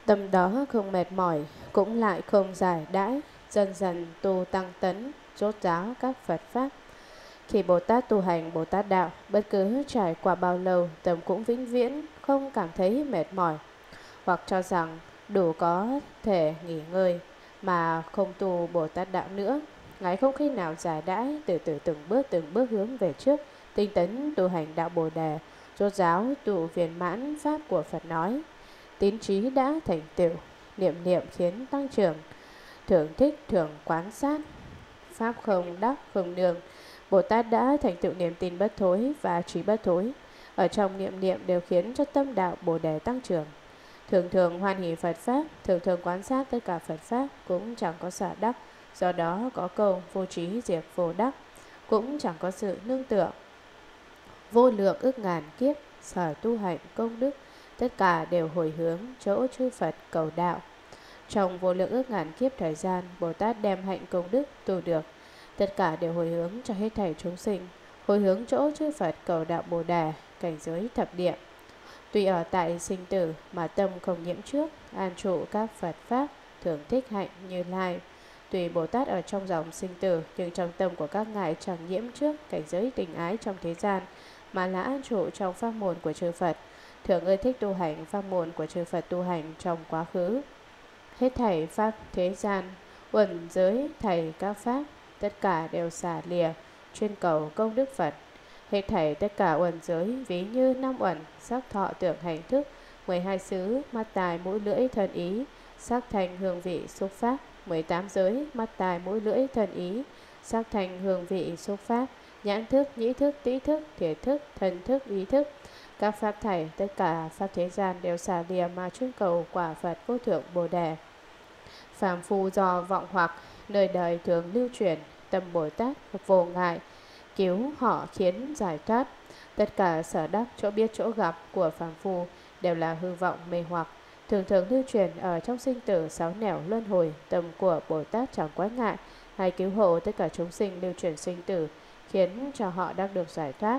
Tâm đó không mệt mỏi, cũng lại không giải đãi, dần dần tu tăng tấn, rốt ráo các Phật Pháp. Khi Bồ Tát tu hành Bồ Tát Đạo, bất cứ trải qua bao lâu, tâm cũng vĩnh viễn, không cảm thấy mệt mỏi, hoặc cho rằng đủ có thể nghỉ ngơi, mà không tu Bồ Tát Đạo nữa. Ngài không khi nào giải đãi, từ từ từng bước hướng về trước, tinh tấn tu hành đạo Bồ Đề, rốt ráo tu viên mãn Pháp của Phật nói. Tín trí đã thành tựu, niệm niệm khiến tăng trưởng, thưởng thích thường quán sát, Pháp không đắc không nương. Bồ Tát đã thành tựu niềm tin bất thối và trí bất thối. Ở trong niệm niệm đều khiến cho tâm đạo Bồ Đề tăng trưởng. Thường thường hoan hỷ Phật Pháp, thường thường quán sát tất cả Phật Pháp, cũng chẳng có xả đắc. Do đó có câu vô trí diệt vô đắc, cũng chẳng có sự nương tựa. Vô lượng ức ngàn kiếp, sở tu hạnh công đức, tất cả đều hồi hướng chỗ chư Phật cầu đạo. Trong vô lượng ức ngàn kiếp thời gian, Bồ Tát đem hạnh công đức tu được, tất cả đều hồi hướng cho hết thảy chúng sinh, hồi hướng chỗ chư Phật cầu đạo Bồ Đề, cảnh giới thập địa. Tuy ở tại sinh tử mà tâm không nhiễm trước, an trụ các Phật Pháp, thường thích hạnh Như Lai. Tuy Bồ Tát ở trong dòng sinh tử, nhưng trong tâm của các ngài chẳng nhiễm trước cảnh giới tình ái trong thế gian, mà là an trụ trong pháp môn của chư Phật, thường ưa thích tu hành pháp môn của chư Phật tu hành trong quá khứ. Hết thảy pháp thế gian, uẩn giới thảy các pháp, tất cả đều xả lìa, chuyên cầu công đức Phật. Hết thảy tất cả uẩn giới, ví như năm uẩn, sắc thọ tưởng hành thức, 12 xứ, mắt tài mũi lưỡi thân ý, sắc thanh hương vị xúc pháp, 18 giới, mắt tài mũi lưỡi thân ý, sắc thanh hương vị xúc pháp, nhãn thức, nhĩ thức, tĩ thức, thiệt thức, thân thức, ý thức. Các pháp thảy, tất cả pháp thế gian đều xả lìa mà chuyên cầu quả Phật vô thượng Bồ Đề. Phàm phu do vọng hoặc, nơi đời thường lưu truyền, tâm Bồ Tát vô ngại, cứu họ khiến giải thoát. Tất cả sở đắc, chỗ biết, chỗ gặp của phàm phu đều là hư vọng mê hoặc, thường thường lưu truyền ở trong sinh tử sáu nẻo luân hồi. Tâm của Bồ Tát chẳng quái ngại, hay cứu hộ tất cả chúng sinh lưu truyền sinh tử, khiến cho họ đắc được giải thoát.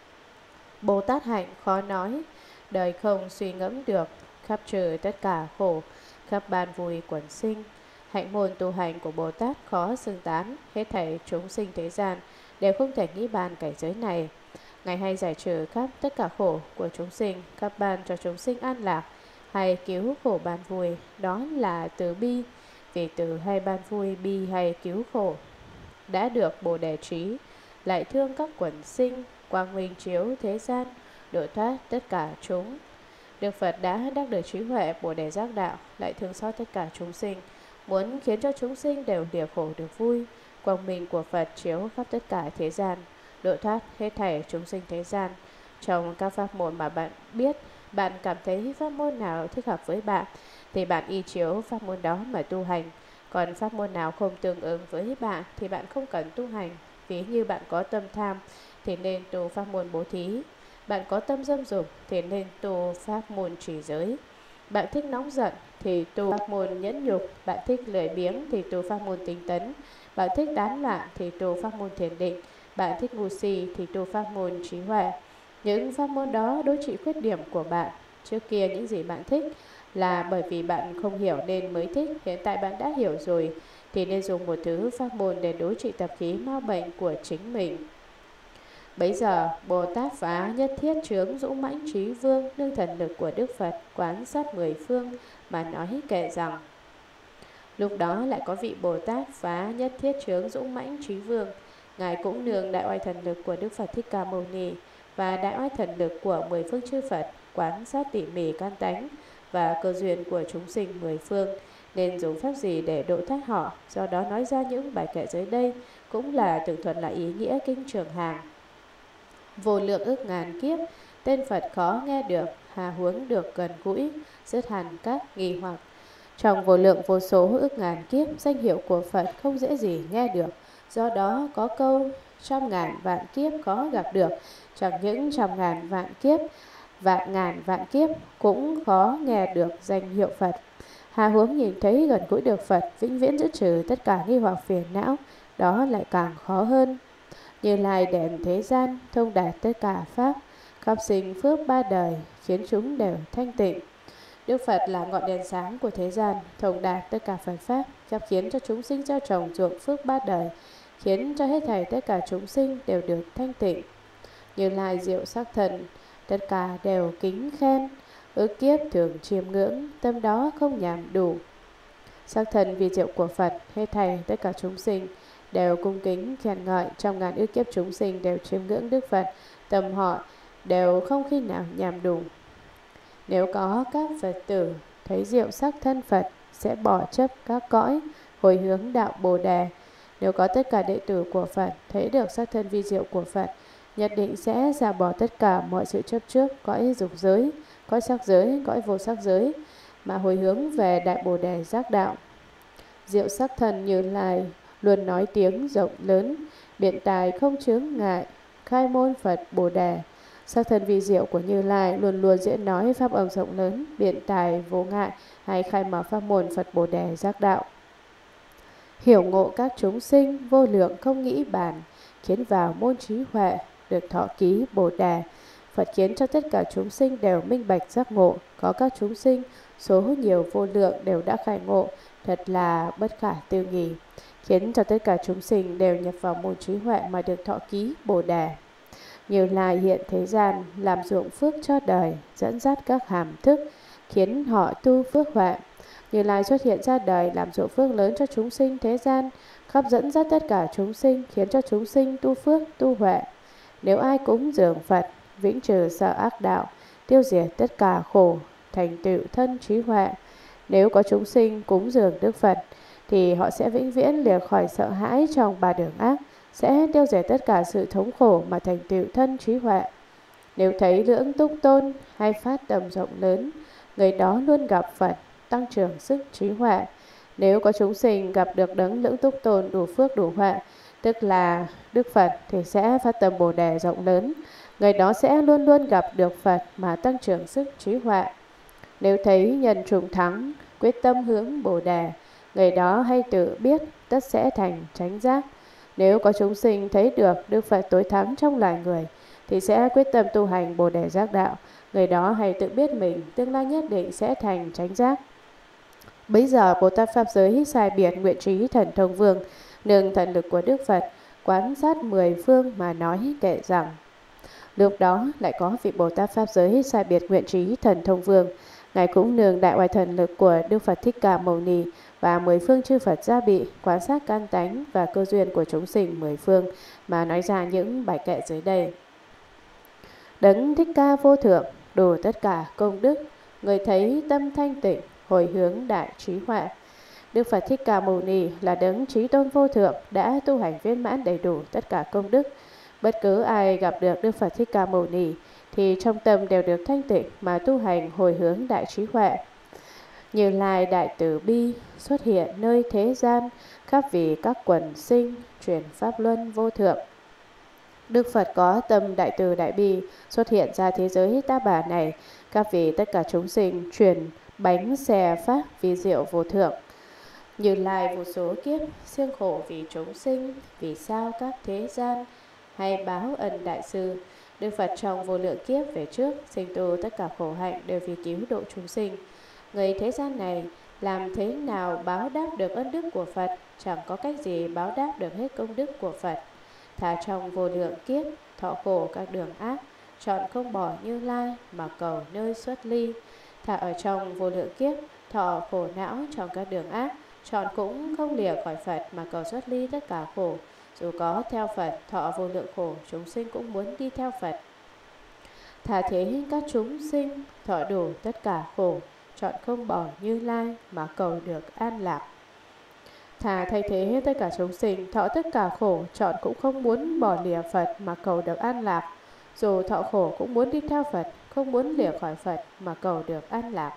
Bồ Tát hạnh khó nói, đời không suy ngẫm được, khắp trừ tất cả khổ, khắp ban vui quần sinh. Hạnh môn tu hành của Bồ Tát khó xưng tán, hết thảy chúng sinh thế gian đều không thể nghĩ bàn cảnh giới này. Ngài hay giải trừ khắp tất cả khổ của chúng sinh, khắp ban cho chúng sinh an lạc, hay cứu khổ ban vui, đó là từ bi. Vì từ hay ban vui, bi hay cứu khổ, đã được Bồ Đề trí, lại thương các quần sinh, quang minh chiếu thế gian, độ thoát tất cả chúng. Đức Phật đã đắc được trí huệ Bồ Đề giác đạo, lại thương xót tất cả chúng sinh, muốn khiến cho chúng sinh đều lìa khổ được vui. Quang minh của Phật chiếu khắp tất cả thế gian, độ thoát hết thảy chúng sinh thế gian. Trong các pháp môn mà bạn biết, bạn cảm thấy pháp môn nào thích hợp với bạn, thì bạn y chiếu pháp môn đó mà tu hành. Còn pháp môn nào không tương ứng với bạn thì bạn không cần tu hành. Ví như bạn có tâm tham thì nên tu pháp môn bố thí, bạn có tâm dâm dục thì nên tu pháp môn trì giới. Bạn thích nóng giận thì tu pháp môn nhẫn nhục, bạn thích lười biếng thì tu pháp môn tinh tấn, bạn thích tán loạn thì tu pháp môn thiền định, bạn thích ngu si thì tu pháp môn trí huệ. Những pháp môn đó đối trị khuyết điểm của bạn. Trước kia những gì bạn thích là bởi vì bạn không hiểu nên mới thích, hiện tại bạn đã hiểu rồi thì nên dùng một thứ pháp môn để đối trị tập khí ma bệnh của chính mình. Bấy giờ Bồ Tát phá nhất thiết chướng dũng mãnh trí vương, nương thần lực của Đức Phật quán sát mười phương mà nói kệ rằng: lúc đó lại có vị Bồ Tát phá nhất thiết chướng dũng mãnh trí vương, ngài cũng nương đại oai thần lực của Đức Phật Thích Ca Mâu Ni và đại oai thần lực của mười phương chư Phật quán sát tỉ mỉ căn tánh và cơ duyên của chúng sinh mười phương, nên dùng pháp gì để độ thoát họ. Do đó nói ra những bài kệ dưới đây cũng là tường thuật lại ý nghĩa kinh Trường Hàng. Vô lượng ức ngàn kiếp, tên Phật khó nghe được, hà huống được gần gũi, dứt hẳn các nghi hoặc. Trong vô lượng vô số ức ngàn kiếp, danh hiệu của Phật không dễ gì nghe được. Do đó có câu trăm ngàn vạn kiếp khó gặp được. Chẳng những trăm ngàn vạn kiếp, vạn ngàn vạn kiếp cũng khó nghe được danh hiệu Phật. Hà huống nhìn thấy gần gũi được Phật, vĩnh viễn dứt trừ tất cả nghi hoặc phiền não, đó lại càng khó hơn. Như Lai đèn thế gian, thông đạt tất cả pháp, khắp sinh phước ba đời, khiến chúng đều thanh tịnh. Đức Phật là ngọn đèn sáng của thế gian, thông đạt tất cả Phật Pháp, khắp khiến cho chúng sinh gieo trồng ruộng phước ba đời, khiến cho hết thảy tất cả chúng sinh đều được thanh tịnh. Như Lai diệu sắc thần, tất cả đều kính khen, ước kiếp thường chiêm ngưỡng, tâm đó không nhàm đủ. Sắc thần vì diệu của Phật, hết thảy tất cả chúng sinh đều cung kính khen ngợi, trong ngàn ước kiếp chúng sinh đều chiêm ngưỡng Đức Phật, tâm họ đều không khi nào nhàm đủ. Nếu có các Phật tử thấy diệu sắc thân Phật, sẽ bỏ chấp các cõi, hồi hướng đạo Bồ Đề. Nếu có tất cả đệ tử của Phật thấy được sắc thân vi diệu của Phật, nhất định sẽ xả bỏ tất cả mọi sự chấp trước, cõi dục giới, cõi sắc giới, cõi vô sắc giới, mà hồi hướng về đại Bồ Đề giác đạo. Diệu sắc thần Như Lai luôn nói tiếng rộng lớn, biện tài không chướng ngại, khai môn Phật Bồ Đề. Sắc thân vi diệu của Như Lai luôn luôn diễn nói pháp âm rộng lớn, biện tài vô ngại, hay khai mở pháp môn Phật Bồ Đề giác đạo. Hiểu ngộ các chúng sinh vô lượng không nghĩ bàn, khiến vào môn trí huệ, được thọ ký Bồ Đề. Phật khiến cho tất cả chúng sinh đều minh bạch giác ngộ, có các chúng sinh số nhiều vô lượng đều đã khai ngộ, thật là bất khả tư nghì, khiến cho tất cả chúng sinh đều nhập vào môn trí huệ mà được thọ ký Bồ Đề. Như Lai hiện thế gian làm ruộng phước cho đời, dẫn dắt các hàm thức, khiến họ tu phước huệ. Như Lai xuất hiện ra đời làm ruộng phước lớn cho chúng sinh thế gian, khắp dẫn dắt tất cả chúng sinh, khiến cho chúng sinh tu phước, tu huệ. Nếu ai cúng dường Phật, vĩnh trừ sợ ác đạo, tiêu diệt tất cả khổ, thành tựu thân trí huệ. Nếu có chúng sinh cúng dường Đức Phật, thì họ sẽ vĩnh viễn lìa khỏi sợ hãi trong ba đường ác, sẽ tiêu diệt tất cả sự thống khổ mà thành tựu thân trí huệ. Nếu thấy Lưỡng Túc Tôn hay phát tâm rộng lớn, người đó luôn gặp Phật, tăng trưởng sức trí huệ. Nếu có chúng sinh gặp được đấng Lưỡng Túc Tôn đủ phước đủ huệ, tức là Đức Phật, thì sẽ phát tâm Bồ Đề rộng lớn. Người đó sẽ luôn luôn gặp được Phật mà tăng trưởng sức trí huệ. Nếu thấy nhân trùng thắng, quyết tâm hướng Bồ Đề, người đó hay tự biết tất sẽ thành chánh giác. Nếu có chúng sinh thấy được Đức Phật tối thắng trong loài người, thì sẽ quyết tâm tu hành Bồ Đề giác đạo. Người đó hay tự biết mình tương lai nhất định sẽ thành chánh giác. Bấy giờ Bồ Tát Pháp Giới sai biệt nguyện trí Thần Thông Vương, nương thần lực của Đức Phật, quán sát 10 phương mà nói kệ rằng. Lúc đó lại có vị Bồ Tát Pháp Giới sai biệt nguyện trí Thần Thông Vương, Ngài cũng nương đại oai thần lực của Đức Phật Thích Ca Mâu Ni và 10 phương chư Phật gia bị, quan sát căn tánh và cơ duyên của chúng sinh 10 phương mà nói ra những bài kệ dưới đây. Đấng Thích Ca vô thượng, đủ tất cả công đức, người thấy tâm thanh tịnh, hồi hướng đại trí huệ. Đức Phật Thích Ca Mâu Ni là đấng trí tôn vô thượng, đã tu hành viên mãn đầy đủ tất cả công đức. Bất cứ ai gặp được Đức Phật Thích Ca Mâu Ni thì trong tâm đều được thanh tịnh mà tu hành hồi hướng đại trí huệ. Như Lai đại từ bi xuất hiện nơi thế gian, khắp vì các quần sinh truyền pháp luân vô thượng. Đức Phật có tâm đại từ đại bi xuất hiện ra thế giới ta bà này, khắp vì tất cả chúng sinh truyền bánh xe pháp vi diệu vô thượng. Như Lai vô số kiếp siêng khổ vì chúng sinh, vì sao các thế gian hay báo ân đại sư. Đức Phật trong vô lượng kiếp về trước sinh tu tất cả khổ hạnh đều vì cứu độ chúng sinh. Người thế gian này làm thế nào báo đáp được ân đức của Phật? Chẳng có cách gì báo đáp được hết công đức của Phật. Thà trong vô lượng kiếp thọ khổ các đường ác, chọn không bỏ Như Lai mà cầu nơi xuất ly. Thà ở trong vô lượng kiếp thọ khổ não trong các đường ác, chọn cũng không lìa khỏi Phật mà cầu xuất ly tất cả khổ. Dù có theo Phật thọ vô lượng khổ, chúng sinh cũng muốn đi theo Phật. Thà thế các chúng sinh thọ đủ tất cả khổ, chọn không bỏ Như Lai mà cầu được an lạc. Thà thay thế tất cả chúng sinh thọ tất cả khổ, chọn cũng không muốn bỏ lìa Phật mà cầu được an lạc. Dù thọ khổ cũng muốn đi theo Phật, không muốn lìa khỏi Phật mà cầu được an lạc.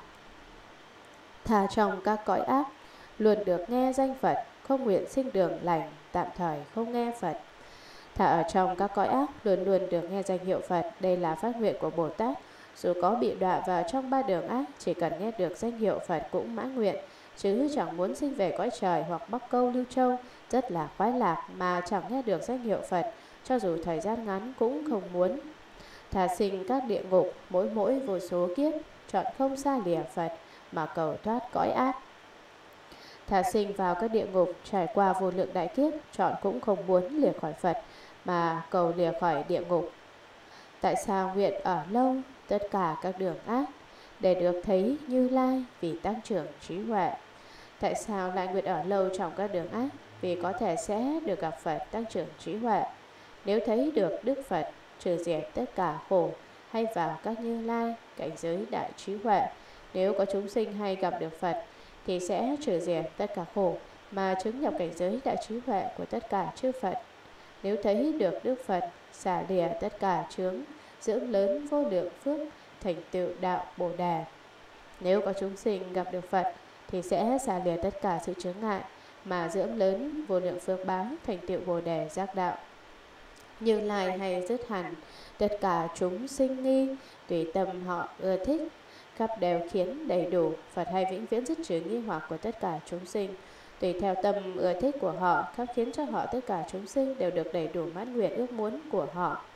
Thà trong các cõi ác luôn được nghe danh Phật, không nguyện sinh đường lành, tạm thời không nghe Phật. Thà ở trong các cõi ác luôn luôn được nghe danh hiệu Phật, đây là phát nguyện của Bồ Tát. Dù có bị đọa vào trong ba đường ác, chỉ cần nghe được danh hiệu Phật cũng mãn nguyện, chứ chẳng muốn sinh về cõi trời hoặc Bắc Câu Lưu Châu rất là khoái lạc mà chẳng nghe được danh hiệu Phật, cho dù thời gian ngắn cũng không muốn. Thà sinh các địa ngục mỗi vô số kiếp, chọn không xa lìa Phật, mà cầu thoát cõi ác. Thà sinh vào các địa ngục, trải qua vô lượng đại kiếp, chọn cũng không muốn lìa khỏi Phật mà cầu lìa khỏi địa ngục. Tại sao nguyện ở lâu tất cả các đường ác để được thấy Như Lai vì tăng trưởng trí huệ? Tại sao lại nguyện ở lâu trong các đường ác? Vì có thể sẽ được gặp Phật tăng trưởng trí huệ. Nếu thấy được Đức Phật trừ diệt tất cả khổ, hay vào các Như Lai cảnh giới đại trí huệ. Nếu có chúng sinh hay gặp được Phật thì sẽ trừ diệt tất cả khổ mà chứng nhập cảnh giới đại trí huệ của tất cả chư Phật. Nếu thấy được Đức Phật xả lìa tất cả chướng, dưỡng lớn vô lượng phước, thành tựu đạo Bồ Đề. Nếu có chúng sinh gặp được Phật thì sẽ xả lìa tất cả sự chướng ngại mà dưỡng lớn vô lượng phước báo, thành tựu Bồ Đề giác đạo. Như Lai hay dứt hẳn tất cả chúng sinh nghi, tùy tâm họ ưa thích, khắp đều khiến đầy đủ. Phật hay vĩnh viễn dứt trừ nghi hoặc của tất cả chúng sinh, tùy theo tâm ưa thích của họ, khắp khiến cho họ tất cả chúng sinh đều được đầy đủ mãn nguyện ước muốn của họ.